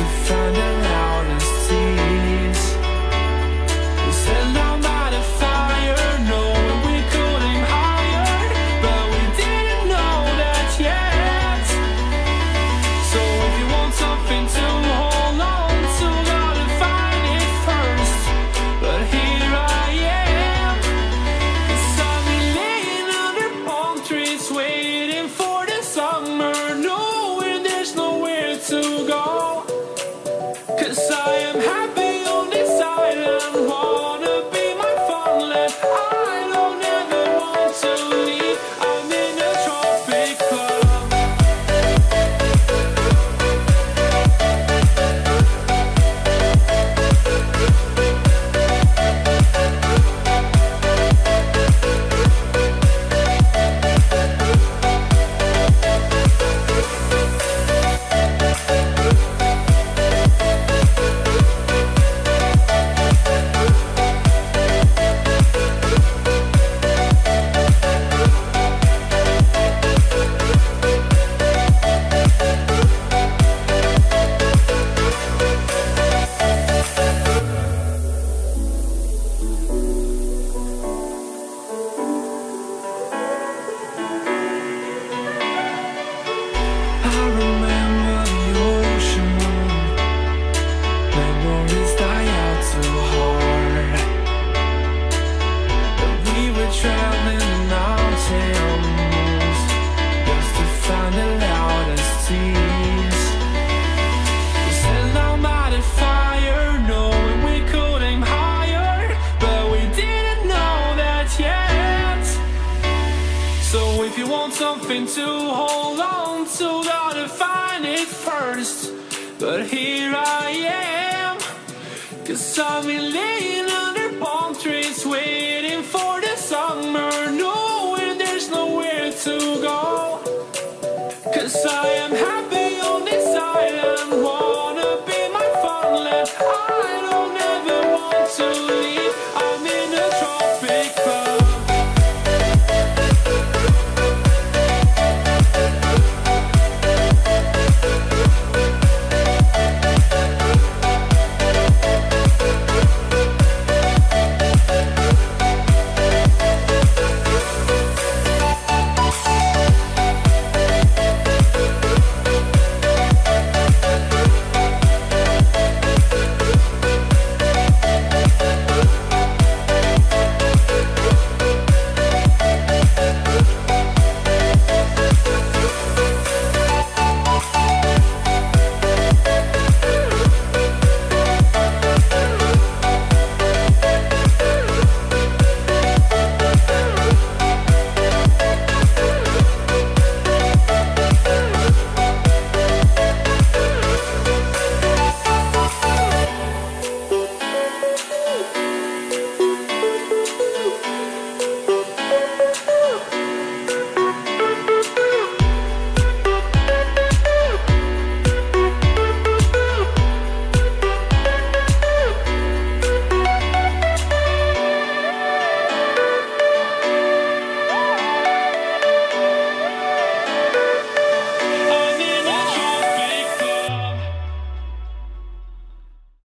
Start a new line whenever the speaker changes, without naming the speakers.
to find the loudest tease. We set down by the fire, knowing we could aim higher, but we didn't know that yet. So if you want something to hold on to, gotta find it first. But here I am, 'cause I've been laying under palm trees, waiting for the summer, knowing there's nowhere to go. 'Cause I am happy on this island, wanna be my farmland. I don't ever want to leave, I'm in a tropic club. I remember the ocean moon, memories die out too hard. But we were traveling the mountains just to find the loudest tease. We sat down by the fire, knowing we could aim higher, but we didn't know that yet. So if you want something to hold on to, gotta find it first. But here I am, 'cause I've been laying under palm trees, waiting for the summer, knowing there's nowhere to go. 'Cause I am happy